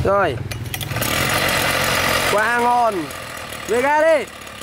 Rồi. Quá ngon. Về ga đi.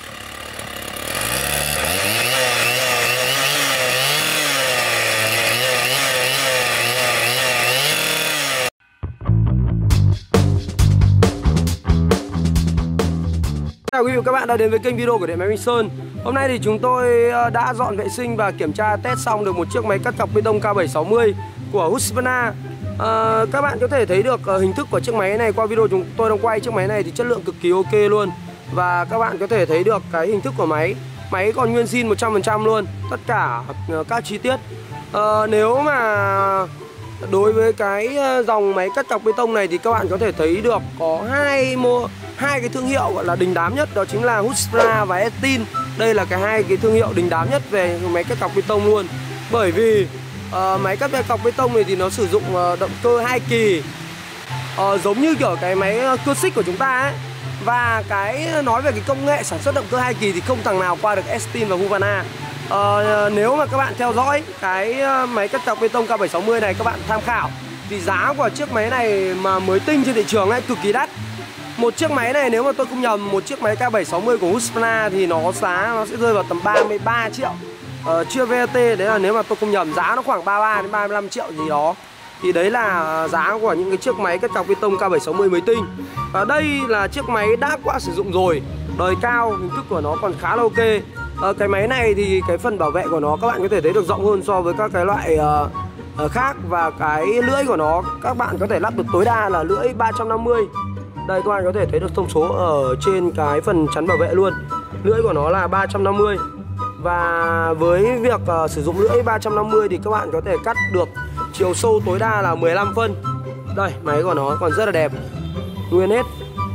Chào quý vị và các bạn đã đến với kênh video của Điện Máy Minh Sơn. Hôm nay thì chúng tôi đã dọn vệ sinh và kiểm tra test xong được một chiếc máy cắt cọc bê tông K760 của Husqvarna. Các bạn có thể thấy được hình thức của chiếc máy này qua video chúng tôi đang quay. Chiếc máy này thì chất lượng cực kỳ ok luôn. Và các bạn có thể thấy được cái hình thức của máy. Máy còn nguyên zin 100% luôn, tất cả các chi tiết. Nếu mà đối với cái dòng máy cắt cọc bê tông này thì các bạn có thể thấy được có hai cái thương hiệu gọi là đình đám nhất, đó chính là Husqvarna và Estin. Đây là hai cái thương hiệu đình đám nhất về máy cắt cọc bê tông luôn. Bởi vì máy cắt cọc bê tông này thì nó sử dụng động cơ 2 kỳ, giống như kiểu cái máy cưa xích của chúng ta ấy. Và nói về cái công nghệ sản xuất động cơ 2 kỳ thì không thằng nào qua được Estin và Husqvarna. Nếu mà các bạn theo dõi cái máy cắt cọc bê tông K760 này, các bạn tham khảo thì giá của chiếc máy này mà mới tinh trên thị trường ấy cực kỳ đắt. Một chiếc máy này nếu mà tôi không nhầm, một chiếc máy K760 của Husqvarna thì giá nó sẽ rơi vào tầm 33 triệu chưa VAT. Đấy là nếu mà tôi không nhầm, giá nó khoảng 33 đến 35 triệu gì đó. Thì đấy là giá của những cái chiếc máy cắt cọc bê tông K760 mới tinh. Và đây là chiếc máy đã qua sử dụng rồi, đời cao, hình thức của nó còn khá là ok. Cái máy này thì cái phần bảo vệ của nó các bạn có thể thấy được rộng hơn so với các cái loại khác. Và cái lưỡi của nó các bạn có thể lắp được tối đa là lưỡi 350. Đây các bạn có thể thấy được thông số ở trên cái phần chắn bảo vệ luôn. Lưỡi của nó là 350. Và với việc sử dụng lưỡi 350 thì các bạn có thể cắt được chiều sâu tối đa là 15 phân. Đây, máy của nó còn rất là đẹp, nguyên hết.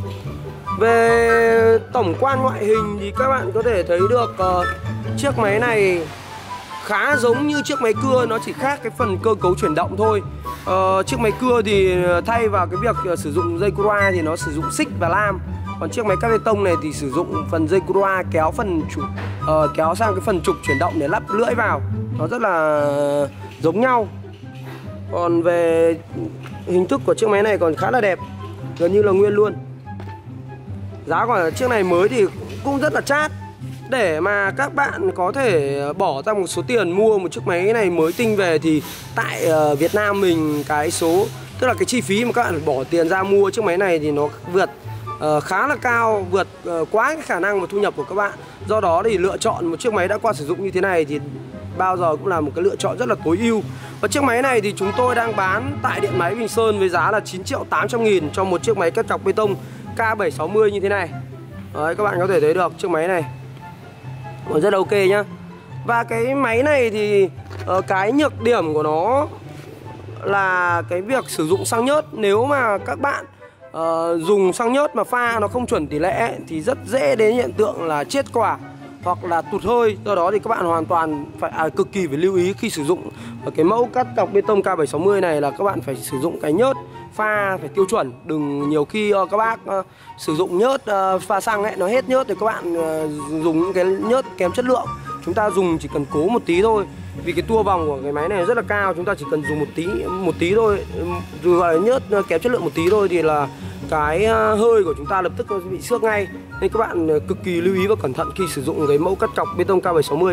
Về tổng quan ngoại hình thì các bạn có thể thấy được chiếc máy này khá giống như chiếc máy cưa, nó chỉ khác cái phần cơ cấu chuyển động thôi. Chiếc máy cưa thì thay vào cái việc sử dụng dây cua thì nó sử dụng xích và lam. Còn chiếc máy cắt bê tông này thì sử dụng phần dây cua kéo kéo sang cái phần trục chuyển động để lắp lưỡi vào. Nó rất là giống nhau. Còn về hình thức của chiếc máy này còn khá là đẹp, gần như là nguyên luôn. Giá của chiếc này mới thì cũng rất là chát. Để mà các bạn có thể bỏ ra một số tiền mua một chiếc máy này mới tinh về thì tại Việt Nam mình tức là cái chi phí mà các bạn bỏ tiền ra mua chiếc máy này thì nó vượt khá là cao, vượt quá cái khả năng và thu nhập của các bạn. Do đó thì lựa chọn một chiếc máy đã qua sử dụng như thế này thì bao giờ cũng là một cái lựa chọn rất là tối ưu. Và chiếc máy này thì chúng tôi đang bán tại Điện Máy Bình Sơn với giá là 9.800.000 cho một chiếc máy cắt cọc bê tông K760 như thế này. Đấy, các bạn có thể thấy được chiếc máy này còn rất là ok nhá. Và cái máy này thì cái nhược điểm của nó là cái việc sử dụng xăng nhớt. Nếu mà các bạn dùng xăng nhớt mà pha nó không chuẩn tỷ lệ thì rất dễ đến hiện tượng là chết quả hoặc là tụt hơi. Do đó thì các bạn hoàn toàn cực kỳ phải lưu ý khi sử dụng cái mẫu cắt cọc bê tông K760 này là các bạn phải sử dụng cái nhớt pha phải tiêu chuẩn. Đừng nhiều khi các bác sử dụng nhớt pha xăng ấy, nó hết nhớt thì các bạn dùng những cái nhớt kém chất lượng. Chúng ta dùng chỉ cần cố một tí thôi, vì cái tua vòng của cái máy này rất là cao. Chúng ta chỉ cần dùng một tí thôi, dù gọi là nhớt kém chất lượng một tí thôi thì là cái hơi của chúng ta lập tức bị xước ngay. Nên các bạn cực kỳ lưu ý và cẩn thận khi sử dụng cái mẫu cắt cọc bê tông K760.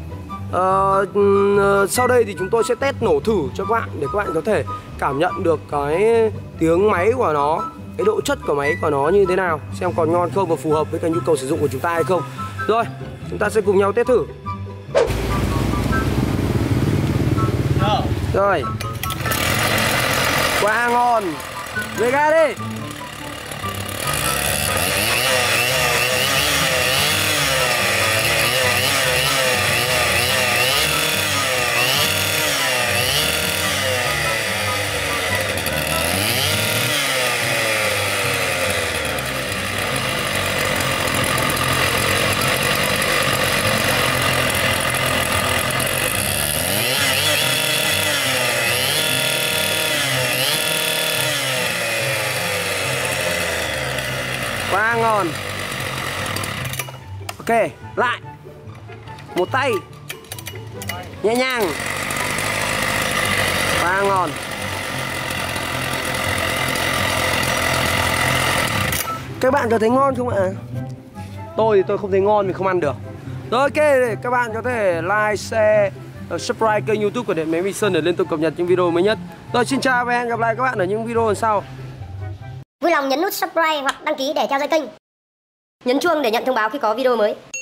Sau đây thì chúng tôi sẽ test nổ thử cho các bạn để các bạn có thể cảm nhận được cái tiếng máy của nó, cái độ chất của máy của nó như thế nào, xem còn ngon không và phù hợp với cái nhu cầu sử dụng của chúng ta hay không. Rồi, chúng ta sẽ cùng nhau test thử. Rồi. Quá ngon. Về ga đi. Quá ngon. Ok, lại. Một tay. Nhẹ nhàng. Quá ngon. Các bạn có thấy ngon không ạ? Tôi thì tôi không thấy ngon, mình không ăn được. Rồi ok, các bạn có thể like, share, subscribe kênh YouTube của Điện Máy Mỹ Sơn để liên tục cập nhật những video mới nhất. Rồi xin chào và hẹn gặp lại các bạn ở những video lần sau. Vui lòng nhấn nút subscribe hoặc đăng ký để theo dõi kênh. Nhấn chuông để nhận thông báo khi có video mới.